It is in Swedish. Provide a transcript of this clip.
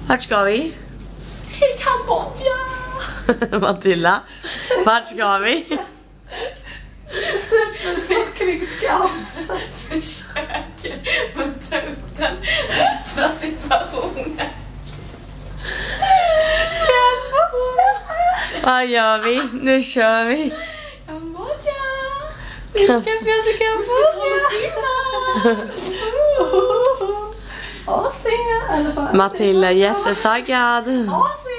Vart ska vi? Till Kambodja! Matilda, vart ska vi? Supersockrig scout försöker muntra upp den yttre situationen. Vad gör vi? Nu kör vi. Kambodja! Kan- Till Kambodja! Asien! Matilda är jättetaggad. Asien!